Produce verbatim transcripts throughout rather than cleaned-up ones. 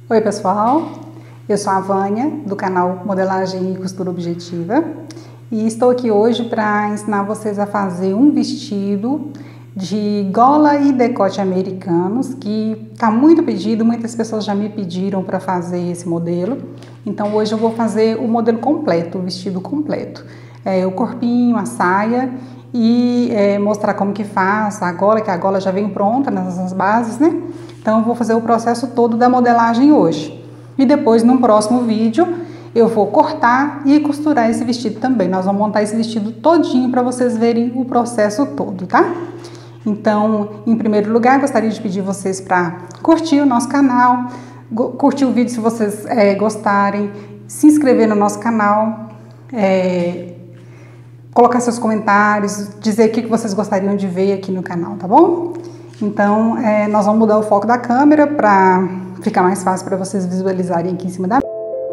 Oi pessoal, eu sou a Vânia do canal Modelagem e Costura Objetiva e estou aqui hoje para ensinar vocês a fazer um vestido de gola e decote americanos que está muito pedido, muitas pessoas já me pediram para fazer esse modelo. Então hoje eu vou fazer o modelo completo, o vestido completo, é, o corpinho, a saia e é, mostrar como que faz a gola, que a gola já vem pronta nas bases, né? Então eu vou fazer o processo todo da modelagem hoje. E depois, num próximo vídeo, eu vou cortar e costurar esse vestido também. Nós vamos montar esse vestido todinho para vocês verem o processo todo, tá? Então, em primeiro lugar, gostaria de pedir vocês para curtir o nosso canal, curtir o vídeo se vocês é, gostarem, se inscrever no nosso canal, é, colocar seus comentários, dizer o que vocês gostariam de ver aqui no canal, tá bom? Então, é, nós vamos mudar o foco da câmera para ficar mais fácil para vocês visualizarem aqui em cima da...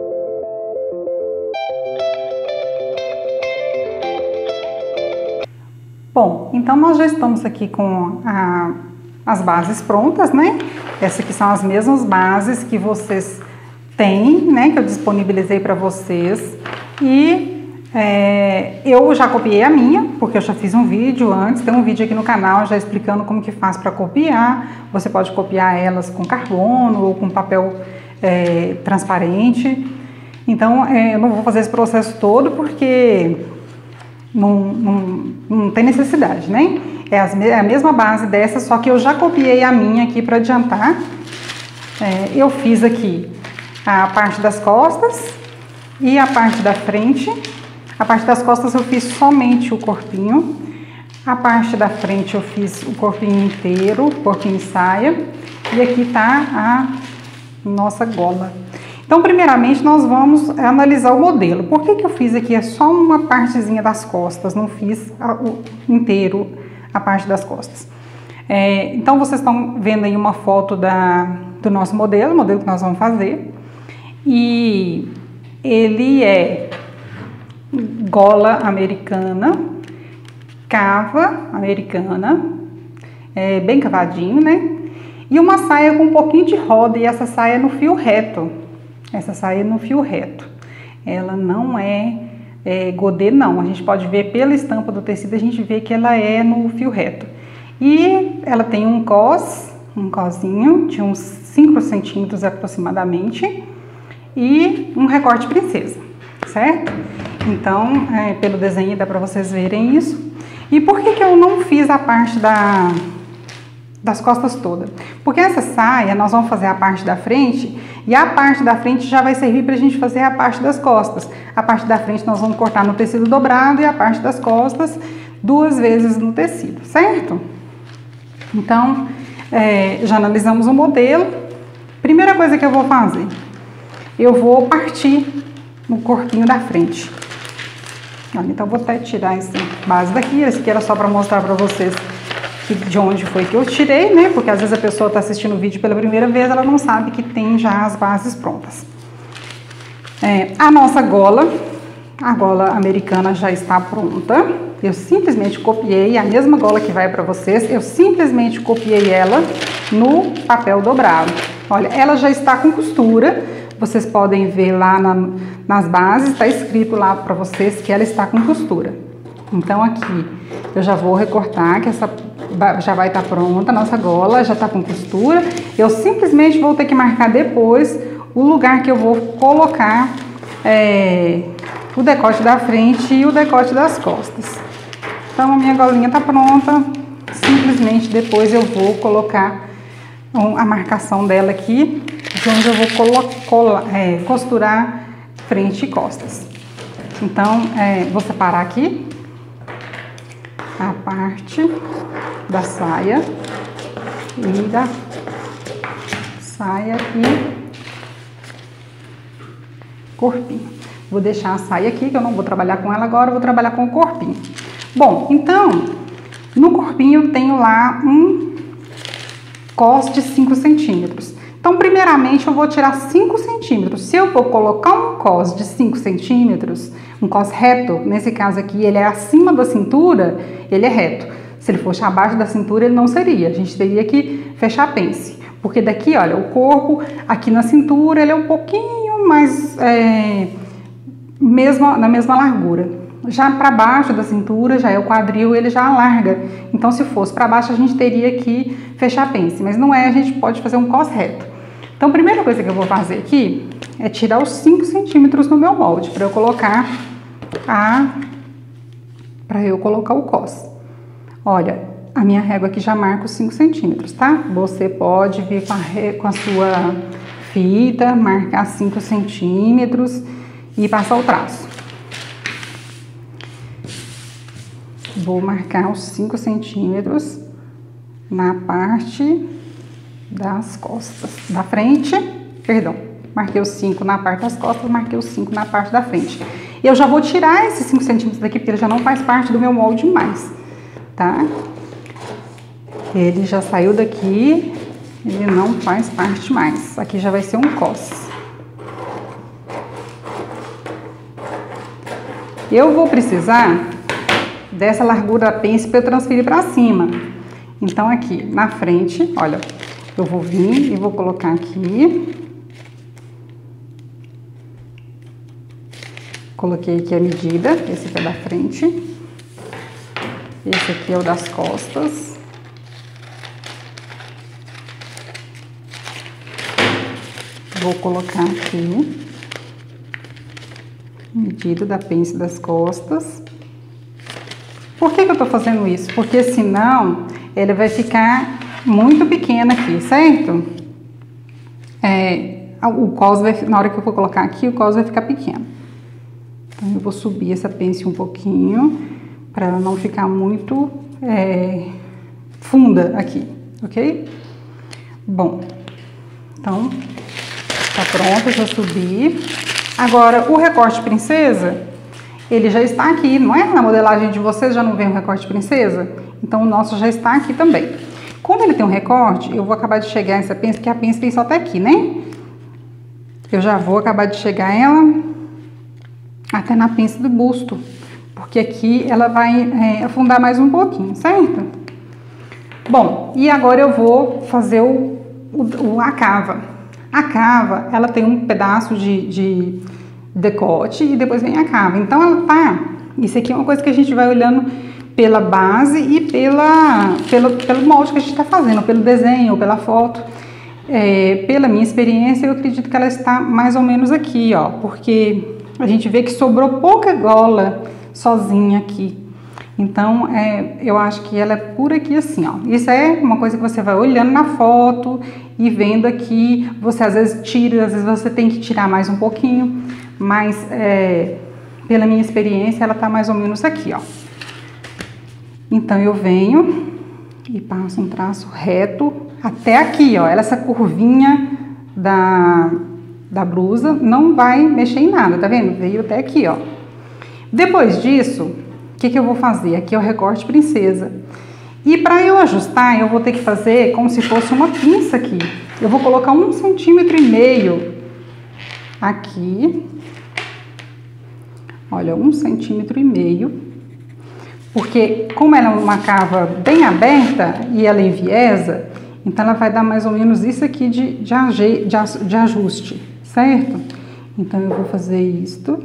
Bom, então nós já estamos aqui com a, as bases prontas, né? Essas aqui são as mesmas bases que vocês têm, né? Que eu disponibilizei para vocês. E... É, eu já copiei a minha, porque eu já fiz um vídeo antes, tem um vídeo aqui no canal já explicando como que faz para copiar. Você pode copiar elas com carbono ou com papel é, transparente. Então, é, eu não vou fazer esse processo todo porque não, não, não tem necessidade, né? É, as, é a mesma base dessa, só que eu já copiei a minha aqui para adiantar. É, eu fiz aqui a parte das costas e a parte da frente. A parte das costas eu fiz somente o corpinho, a parte da frente eu fiz o corpinho inteiro, corpinho e saia, e aqui tá a nossa gola. Então, primeiramente, nós vamos analisar o modelo. Por que que eu fiz aqui? É só uma partezinha das costas, não fiz a, o inteiro a parte das costas. É, então, vocês estão vendo aí uma foto da, do nosso modelo, o modelo que nós vamos fazer, e ele é... gola americana, cava americana, é, bem cavadinho, né? E uma saia com um pouquinho de roda, e essa saia é no fio reto. Essa saia é no fio reto. Ela não é, é godê, não. A gente pode ver pela estampa do tecido, a gente vê que ela é no fio reto. E ela tem um cos, um cozinho de uns cinco centímetros aproximadamente, e um recorte princesa, certo? Então, é, pelo desenho dá para vocês verem isso. E por que que eu não fiz a parte da, das costas toda? Porque essa saia, nós vamos fazer a parte da frente, e a parte da frente já vai servir para a gente fazer a parte das costas. A parte da frente nós vamos cortar no tecido dobrado e a parte das costas duas vezes no tecido, certo? Então, é, já analisamos o modelo. Primeira coisa que eu vou fazer, eu vou partir no corpinho da frente. Então, vou até tirar essa base daqui. Esse aqui era só para mostrar para vocês de onde foi que eu tirei, né? Porque às vezes a pessoa está assistindo o vídeo pela primeira vez, ela não sabe que tem já as bases prontas. É, a nossa gola, a gola americana já está pronta. Eu simplesmente copiei a mesma gola que vai para vocês, eu simplesmente copiei ela no papel dobrado. Olha, ela já está com costura. Vocês podem ver lá na, nas bases, está escrito lá para vocês que ela está com costura. Então aqui eu já vou recortar, que essa já vai estar pronta, a nossa gola já está com costura. Eu simplesmente vou ter que marcar depois o lugar que eu vou colocar é, o decote da frente e o decote das costas. Então a minha golinha está pronta, simplesmente depois eu vou colocar a marcação dela aqui, onde eu vou colar, é, costurar frente e costas. Então, é, vou separar aqui a parte da saia e da saia e corpinho. Vou deixar a saia aqui, que eu não vou trabalhar com ela agora, eu vou trabalhar com o corpinho. Bom, então, no corpinho eu tenho lá um cos de cinco centímetros. Então, primeiramente, eu vou tirar cinco centímetros. Se eu for colocar um cos de cinco centímetros, um cos reto, nesse caso aqui, ele é acima da cintura, ele é reto. Se ele fosse abaixo da cintura, ele não seria. A gente teria que fechar pence. Porque daqui, olha, o corpo, aqui na cintura, ele é um pouquinho mais, é, mesmo, na mesma largura. Já para baixo da cintura, já é o quadril, ele já alarga. Então, se fosse para baixo, a gente teria que fechar a pence. Mas não é, a gente pode fazer um cos reto. Então, a primeira coisa que eu vou fazer aqui é tirar os cinco centímetros no meu molde, para eu colocar a... para eu colocar o cos. Olha, a minha régua aqui já marca os cinco centímetros, tá? Você pode vir com a, com a sua fita, marcar cinco centímetros e passar o traço. Vou marcar os cinco centímetros na parte das costas, da frente, perdão, marquei os cinco na parte das costas, marquei os cinco na parte da frente. E eu já vou tirar esses cinco centímetros daqui, porque ele já não faz parte do meu molde mais, tá? Ele já saiu daqui, ele não faz parte mais. Aqui já vai ser um cos. Eu vou precisar dessa largura da pence para eu transferir para cima. Então, aqui na frente, olha, eu vou vir e vou colocar aqui. Coloquei aqui a medida, esse aqui é da frente. Esse aqui é o das costas. Vou colocar aqui medida da pence das costas. Por que que eu tô fazendo isso? Porque senão ele vai ficar muito pequeno aqui, certo? É, o cos vai, na hora que eu for colocar aqui, o cos vai ficar pequeno. Então eu vou subir essa pence um pouquinho para ela não ficar muito é, funda aqui, ok? Bom, então tá pronto, já subi. Agora o recorte princesa, ele já está aqui, não é? Na modelagem de vocês já não vem o recorte princesa? Então o nosso já está aqui também. Como ele tem um recorte, eu vou acabar de chegar essa pence, porque a pence tem só até aqui, né? Eu já vou acabar de chegar ela até na pence do busto, porque aqui ela vai é, afundar mais um pouquinho, certo? Bom, e agora eu vou fazer o, o, a cava. A cava, ela tem um pedaço de... de decote e depois vem a cava. Então ela tá, isso aqui é uma coisa que a gente vai olhando pela base e pela, pelo, pelo molde que a gente está fazendo, pelo desenho ou pela foto. É, pela minha experiência, eu acredito que ela está mais ou menos aqui, ó, porque a gente vê que sobrou pouca gola sozinha aqui. Então, é, eu acho que ela é por aqui assim, ó. Isso é uma coisa que você vai olhando na foto e vendo aqui. Você às vezes tira, às vezes você tem que tirar mais um pouquinho. Mas, é, pela minha experiência, ela tá mais ou menos aqui, ó. Então, eu venho e passo um traço reto até aqui, ó. Essa curvinha da, da blusa não vai mexer em nada, tá vendo? Veio até aqui, ó. Depois disso, o que que eu vou fazer? Aqui é o recorte princesa. E para eu ajustar, eu vou ter que fazer como se fosse uma pinça aqui. Eu vou colocar um centímetro e meio aqui. Olha, um centímetro e meio. Porque como ela é uma cava bem aberta e ela enviesa, então ela vai dar mais ou menos isso aqui de, de, age, de, de ajuste, certo? Então eu vou fazer isto.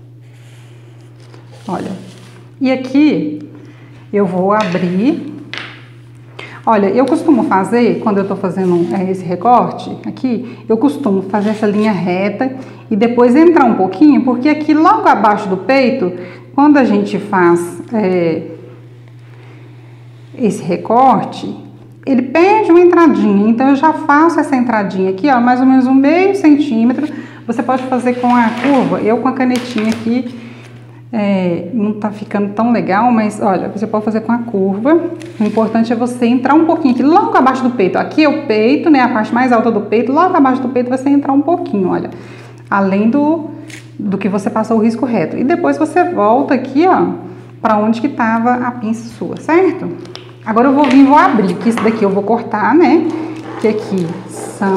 Olha, e aqui eu vou abrir. Olha, eu costumo fazer, quando eu tô fazendo é, esse recorte aqui, eu costumo fazer essa linha reta e depois entrar um pouquinho, porque aqui logo abaixo do peito, quando a gente faz é, esse recorte, ele perde uma entradinha. Então eu já faço essa entradinha aqui, ó, mais ou menos um meio centímetro. Você pode fazer com a curva, eu com a canetinha aqui, É, não tá ficando tão legal, mas olha, você pode fazer com a curva. O importante é você entrar um pouquinho aqui, logo abaixo do peito. Aqui é o peito, né, a parte mais alta do peito. Logo abaixo do peito você entrar um pouquinho, olha, além do, do que você passou o risco reto. E depois você volta aqui, ó, pra onde que tava a pinça sua, certo? Agora eu vou vir e vou abrir, que isso daqui eu vou cortar, né, que aqui são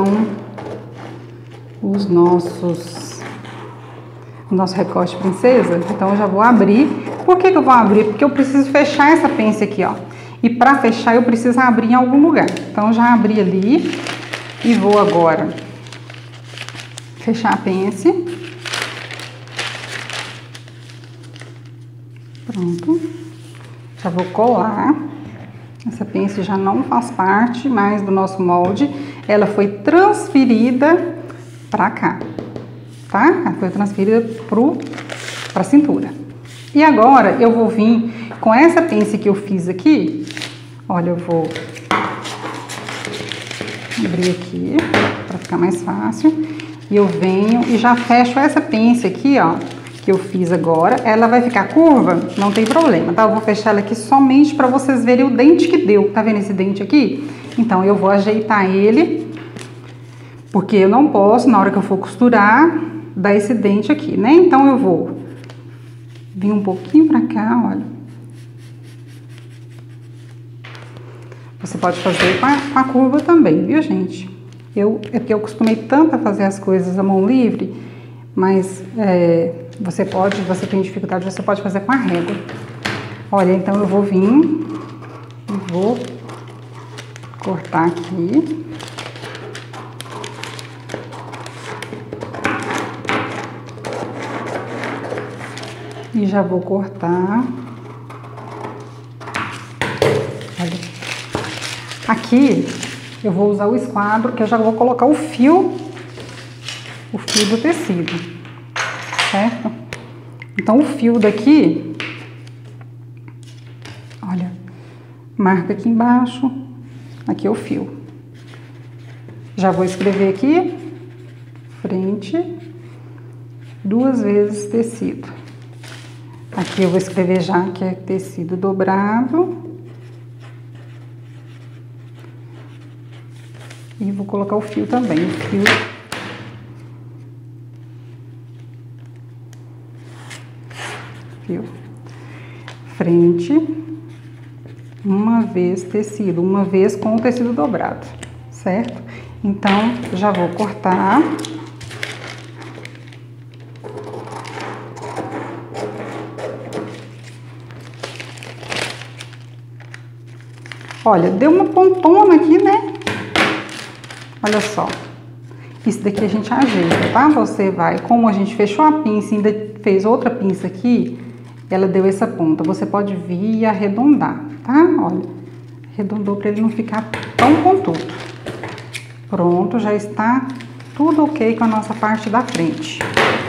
os nossos... o nosso recorte princesa. Então eu já vou abrir. Por que que eu vou abrir? Porque eu preciso fechar essa pence aqui, ó. E para fechar eu preciso abrir em algum lugar. Então eu já abri ali. E vou agora fechar a pence. Pronto. Já vou colar. Essa pence já não faz parte mais do nosso molde. Ela foi transferida pra cá, tá? Ela foi transferida pro, pra cintura. E agora eu vou vir com essa pence que eu fiz aqui. Olha, eu vou abrir aqui para ficar mais fácil. E eu venho e já fecho essa pence aqui, ó, que eu fiz agora. Ela vai ficar curva, não tem problema, tá? Eu vou fechar ela aqui somente para vocês verem o dente que deu. Tá vendo esse dente aqui? Então, eu vou ajeitar ele, porque eu não posso, na hora que eu for costurar, dar esse dente aqui, né? Então, eu vou vir um pouquinho pra cá, olha. Você pode fazer com a, com a curva também, viu, gente? Eu, é porque eu costumei tanto a fazer as coisas à mão livre, mas é, você pode, você tem dificuldade, você pode fazer com a régua. Olha, então eu vou vir e vou cortar aqui. E já vou cortar. Olha. Aqui eu vou usar o esquadro, que eu já vou colocar o fio, o fio do tecido, certo? Então, o fio daqui, olha, marca aqui embaixo, aqui é o fio. Já vou escrever aqui, frente, duas vezes tecido. Aqui eu vou escrever já que é tecido dobrado. E vou colocar o fio também, o fio. Fio. Frente, uma vez tecido, uma vez com o tecido dobrado, certo? Então, já vou cortar. Olha, deu uma pontona aqui, né? Olha só, isso daqui a gente ajeita, tá? Você vai, como a gente fechou a pinça e ainda fez outra pinça aqui, ela deu essa ponta. Você pode vir e arredondar, tá? Olha, arredondou para ele não ficar tão pontudo. Pronto, já está tudo ok com a nossa parte da frente.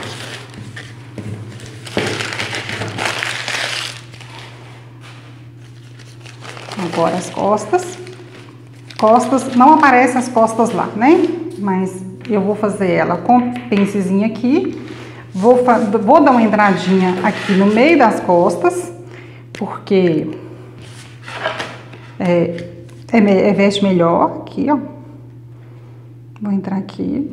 Agora as costas. Costas, não aparecem as costas lá, né? Mas eu vou fazer ela com pencezinho aqui. Vou, vou dar uma entradinha aqui no meio das costas, porque é, é, é veste melhor aqui, ó. Vou entrar aqui.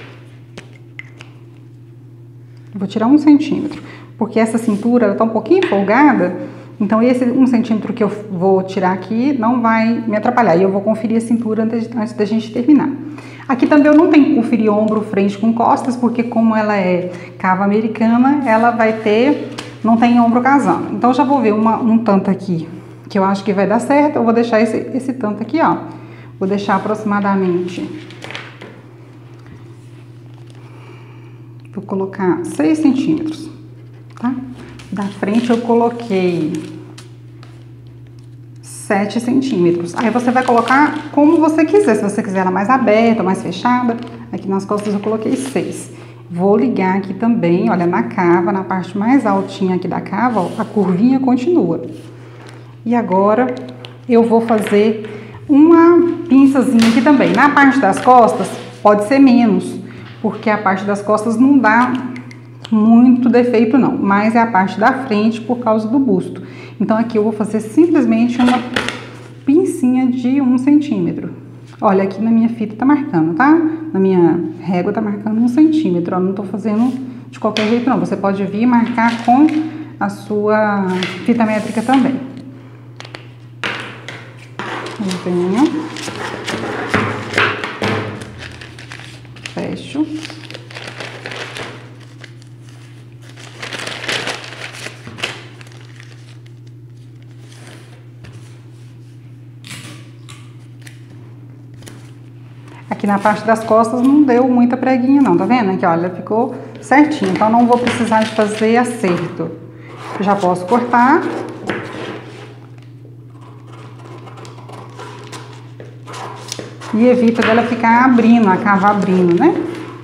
Vou tirar um centímetro, porque essa cintura ela tá um pouquinho folgada. Então, esse um centímetro que eu vou tirar aqui não vai me atrapalhar. E eu vou conferir a cintura antes, antes da gente terminar. Aqui também eu não tenho que conferir ombro, frente com costas, porque como ela é cava americana, ela vai ter, não tem ombro casando. Então, eu já vou ver uma, um tanto aqui, que eu acho que vai dar certo. Eu vou deixar esse, esse tanto aqui, ó. Vou deixar aproximadamente... Vou colocar seis centímetros, tá? Da frente eu coloquei sete centímetros. Aí você vai colocar como você quiser. Se você quiser ela mais aberta ou mais fechada. Aqui nas costas eu coloquei seis. Vou ligar aqui também, olha, na cava, na parte mais altinha aqui da cava, ó, a curvinha continua. E agora eu vou fazer uma pinçazinha aqui também. Na parte das costas pode ser menos, porque a parte das costas não dá muito defeito não, mas é a parte da frente por causa do busto. Então aqui eu vou fazer simplesmente uma pincinha de um centímetro. Olha, aqui na minha fita tá marcando, tá? Na minha régua tá marcando um centímetro, ó, não tô fazendo de qualquer jeito não. Você pode vir marcar com a sua fita métrica também. Eu venho, fecho. Aqui na parte das costas não deu muita preguinha não, tá vendo? Aqui, olha, ficou certinho. Então, não vou precisar de fazer acerto. Eu já posso cortar. E evita dela ficar abrindo, a cava abrindo, né?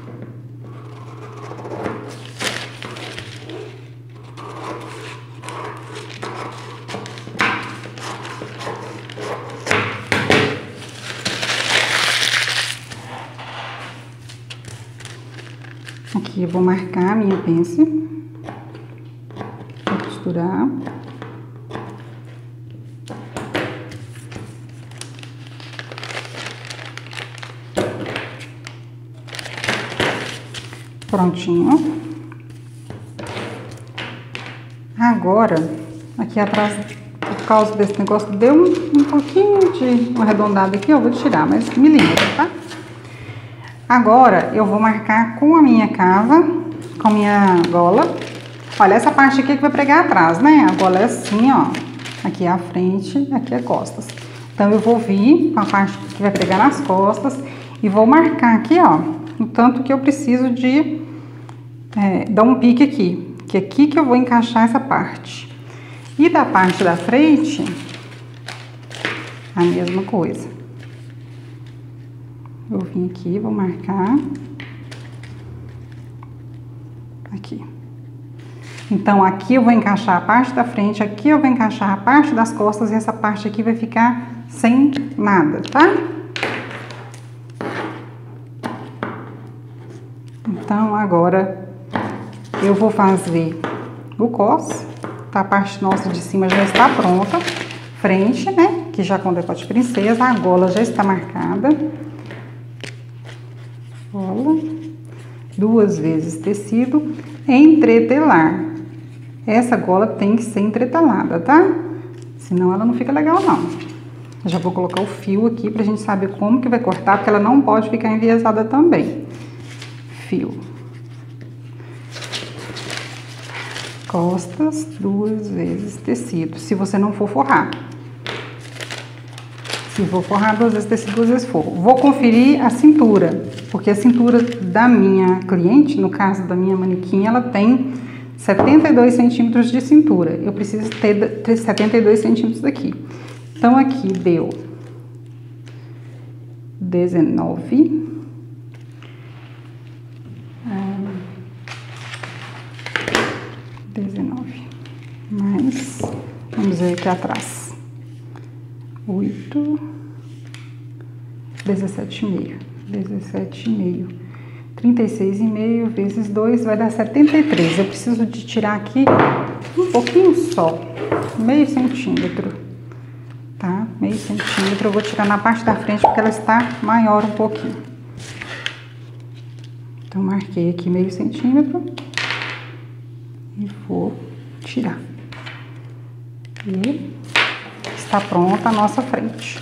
Aqui eu vou marcar a minha pence. Vou costurar. Prontinho. Agora, aqui atrás, por causa desse negócio, deu um, um pouquinho de uma arredondada aqui, eu vou tirar, mas milímetro, tá? Agora, eu vou marcar com a minha cava, com a minha gola. Olha, essa parte aqui que vai pregar atrás, né? A gola é assim, ó. Aqui é a frente, aqui é costas. Então, eu vou vir com a parte que vai pregar nas costas e vou marcar aqui, ó, o tanto que eu preciso de é, dar um pique aqui. Que é aqui que eu vou encaixar essa parte. E da parte da frente, a mesma coisa. Eu vim aqui, vou marcar. Aqui. Então, aqui eu vou encaixar a parte da frente, aqui eu vou encaixar a parte das costas e essa parte aqui vai ficar sem nada, tá? Então, agora eu vou fazer o cos, tá? A parte nossa de cima já está pronta. Frente, né? Que já com decote princesa, a gola já está marcada. Gola, duas vezes tecido, entretelar. Essa gola tem que ser entretelada, tá? Senão ela não fica legal, não. Eu já vou colocar o fio aqui pra gente saber como que vai cortar, porque ela não pode ficar enviesada também. Fio. Costas, duas vezes tecido, se você não for forrar. Se for forrar, duas vezes tecido, duas vezes forro. Vou conferir a cintura, porque a cintura da minha cliente, no caso da minha manequim, ela tem setenta e dois centímetros de cintura. Eu preciso ter, ter setenta e dois centímetros aqui. Então, aqui deu dezenove. dezenove. Mais, vamos ver aqui atrás. oito. dezessete e meio. dezessete e meio. trinta e seis e meio vezes dois vai dar setenta e três. Eu preciso de tirar aqui um pouquinho só. Meio centímetro. Tá? Meio centímetro. Eu vou tirar na parte da frente porque ela está maior um pouquinho. Então, marquei aqui meio centímetro. E vou tirar. E está pronta a nossa frente.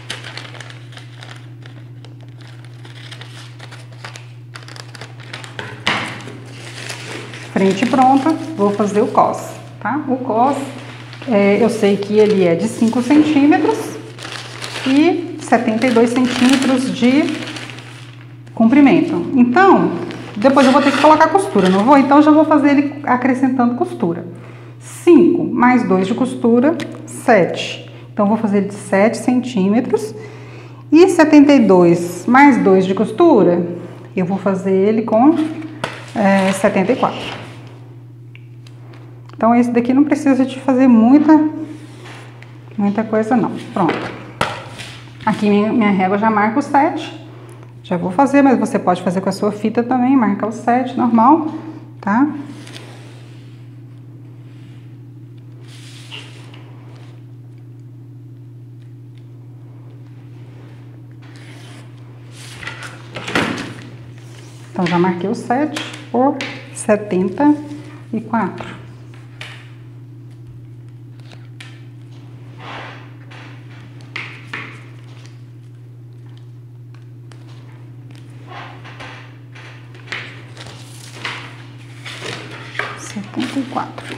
Frente pronta, vou fazer o cos, tá? O cos, é, eu sei que ele é de cinco centímetros e setenta e dois centímetros de comprimento. Então, depois eu vou ter que colocar costura, não vou? Então, eu já vou fazer ele acrescentando costura. cinco mais dois de costura, sete. Então, vou fazer ele de sete centímetros. E setenta e dois mais dois de costura, eu vou fazer ele com é, setenta e quatro. Então, esse daqui não precisa de fazer muita, muita coisa, não. Pronto. Aqui minha, minha régua já marca o sete. Já vou fazer, mas você pode fazer com a sua fita também, marcar o sete, normal, tá? Então, já marquei o sete por setenta e quatro. setenta e quatro.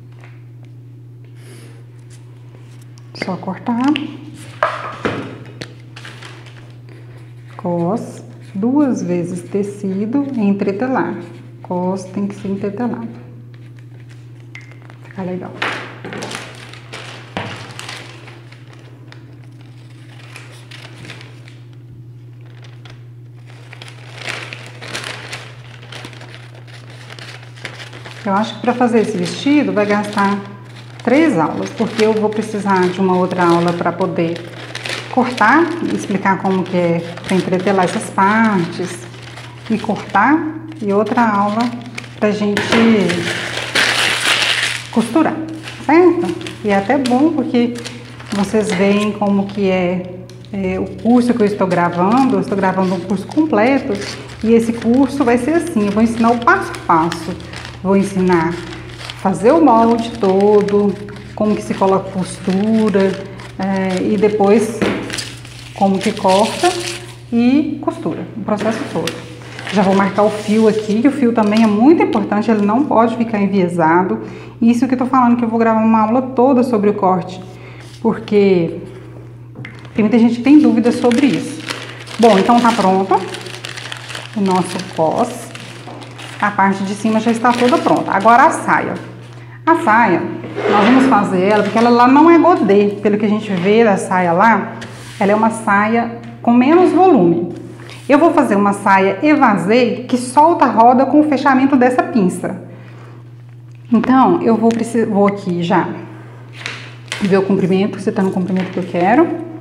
Só cortar. cos, duas vezes tecido, entretelar. Cos tem que ser entretelado. Fica legal. Eu acho que para fazer esse vestido vai gastar três aulas, porque eu vou precisar de uma outra aula para poder cortar e explicar como que é para entretelar essas partes e cortar, e outra aula pra gente costurar, certo? E é até bom porque vocês veem como que é, é o curso que eu estou gravando. Eu estou gravando um curso completo e esse curso vai ser assim, eu vou ensinar o passo a passo. Vou ensinar a fazer o molde todo, como que se coloca costura, é, e depois como que corta e costura, o processo todo. Já vou marcar o fio aqui, que o fio também é muito importante, ele não pode ficar enviesado. Isso que eu tô falando, que eu vou gravar uma aula toda sobre o corte, porque tem muita gente que tem dúvidas sobre isso. Bom, então tá pronto o nosso cos. A parte de cima já está toda pronta. Agora a saia. A saia, nós vamos fazer ela, porque ela lá não é godê. Pelo que a gente vê da saia lá, ela é uma saia com menos volume. Eu vou fazer uma saia evasê que solta a roda com o fechamento dessa pinça. Então, eu vou, precisar, vou aqui já ver o comprimento, se tá no comprimento que eu quero.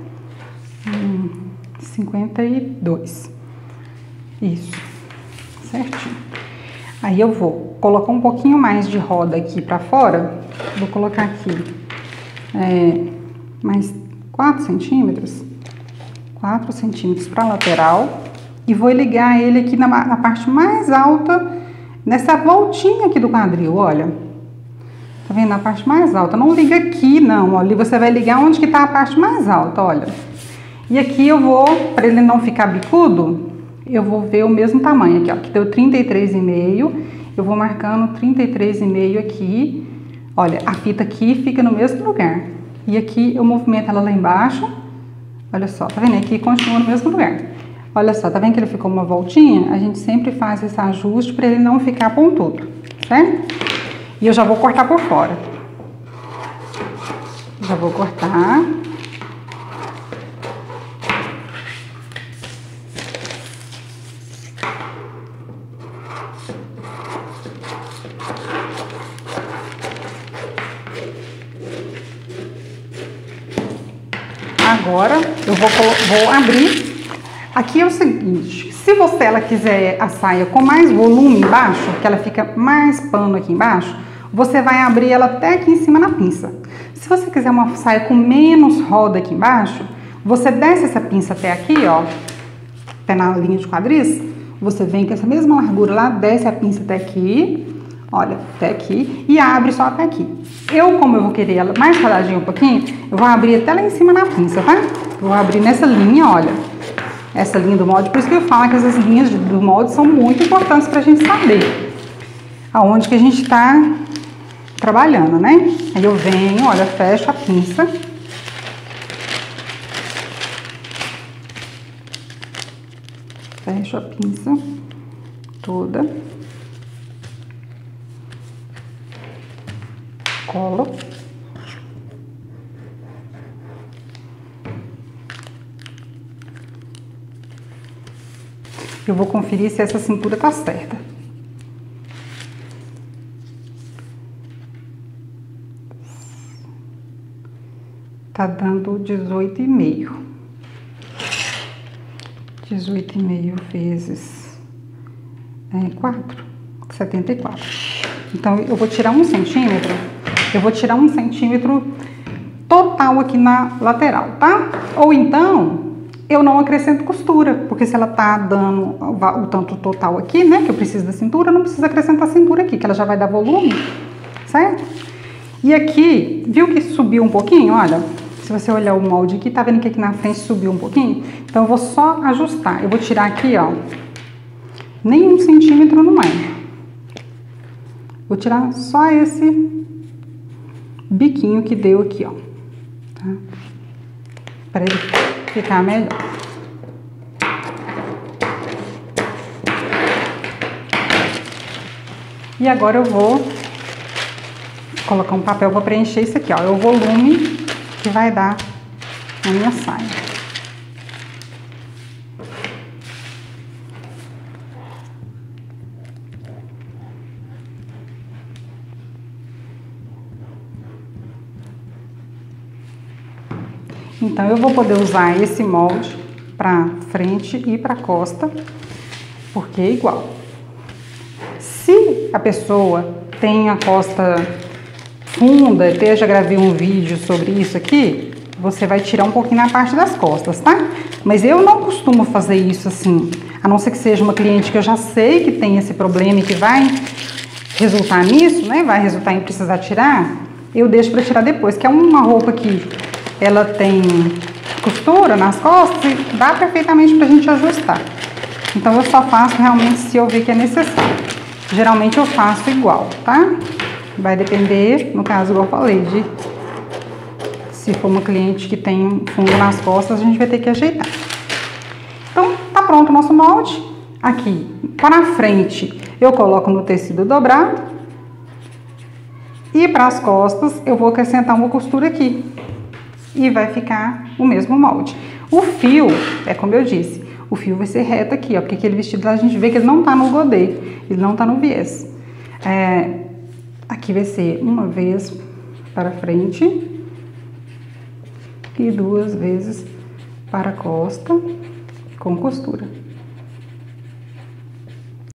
Hum, cinquenta e dois. Isso, certinho. Aí eu vou colocar um pouquinho mais de roda aqui pra fora. Vou colocar aqui é, mais quatro centímetros. quatro centímetros pra lateral. E vou ligar ele aqui na, na parte mais alta, nessa voltinha aqui do quadril, olha. Tá vendo? Na parte mais alta. Não liga aqui, não. Ó, ali você vai ligar onde que tá a parte mais alta, olha. E aqui eu vou, para ele não ficar bicudo, eu vou ver o mesmo tamanho aqui, ó. Aqui deu trinta e três e meio. Eu vou marcando trinta e três e meio aqui. Olha, a fita aqui fica no mesmo lugar. E aqui eu movimento ela lá embaixo. Olha só, tá vendo? Aqui continua no mesmo lugar. Olha só, tá vendo que ele ficou uma voltinha? A gente sempre faz esse ajuste para ele não ficar pontudo, certo? E eu já vou cortar por fora. Já vou cortar. Agora eu vou, vou abrir. Aqui é o seguinte, se você ela quiser a saia com mais volume embaixo, que ela fica mais pano aqui embaixo, você vai abrir ela até aqui em cima na pinça. Se você quiser uma saia com menos roda aqui embaixo, você desce essa pinça até aqui, ó, até na linha de quadris, você vem com essa mesma largura lá, desce a pinça até aqui, olha, até aqui, e abre só até aqui. Eu, como eu vou querer ela mais rodadinha um pouquinho, eu vou abrir até lá em cima na pinça, tá? Vou abrir nessa linha, olha. Essa linha do molde, por isso que eu falo que essas linhas do molde são muito importantes pra gente saber aonde que a gente tá trabalhando, né? Aí eu venho, olha, fecho a pinça. Fecho a pinça toda. Colo. Eu vou conferir se essa cintura tá certa. Tá dando dezoito e meio. dezoito e meio vezes é, quatro, setenta e quatro. Então, eu vou tirar um centímetro. Eu vou tirar um centímetro total aqui na lateral, tá? Ou então, eu não acrescento costura, porque se ela tá dando o, o tanto total aqui, né, que eu preciso da cintura, eu não preciso acrescentar cintura aqui, que ela já vai dar volume, certo? E aqui, viu que subiu um pouquinho? Olha, se você olhar o molde aqui, tá vendo que aqui na frente subiu um pouquinho? Então, eu vou só ajustar. Eu vou tirar aqui, ó, nem um centímetro não é. Vou tirar só esse biquinho que deu aqui, ó, tá? Para ele ficar melhor. E agora eu vou colocar um papel para preencher isso aqui, ó, é o volume que vai dar na minha saia. Então, eu vou poder usar esse molde para frente e para costa, porque é igual. Se a pessoa tem a costa funda, eu já gravei um vídeo sobre isso aqui, você vai tirar um pouquinho na parte das costas, tá? Mas eu não costumo fazer isso assim, a não ser que seja uma cliente que eu já sei que tem esse problema e que vai resultar nisso, né? Vai resultar em precisar tirar, eu deixo para tirar depois, que é uma roupa que ela tem costura nas costas e dá perfeitamente pra gente ajustar. Então, eu só faço realmente se eu ver que é necessário. Geralmente eu faço igual, tá? Vai depender, no caso, igual eu falei, de se for uma cliente que tem fundo nas costas, a gente vai ter que ajeitar. Então, tá pronto o nosso molde. Aqui, para frente, eu coloco no tecido dobrado. E para as costas, eu vou acrescentar uma costura aqui. E vai ficar o mesmo molde. O fio, é como eu disse, o fio vai ser reto aqui, ó, porque aquele vestido lá a gente vê que ele não tá no godê, ele não tá no viés. É, aqui vai ser uma vez para frente e duas vezes para a costa com costura.